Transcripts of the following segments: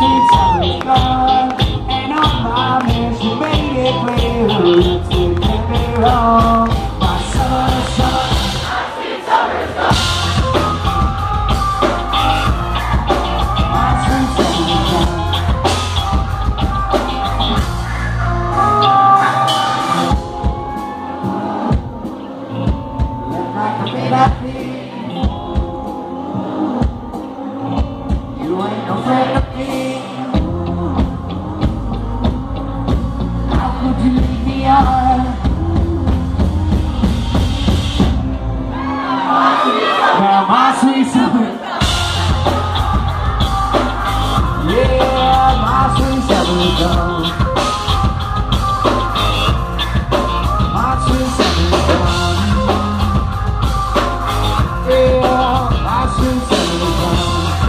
sweet summer's gone, and on my man she made it clear to get me wrong. My summer, summer, my sweet summer's gone. My sweet summer's gone. Left like a bit of fear. You ain't no friend of me. How could you leave me on? Now my sweet summer, yeah, my sweet summer is gone. My sweet summer is gone. Yeah, my sweet summer is gone.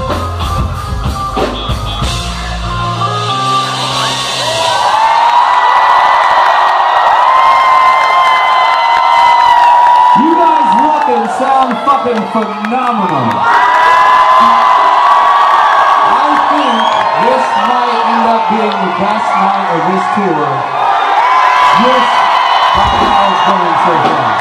Sound fucking phenomenal. I think this might end up being the best night of this tour, just by how it's going so far.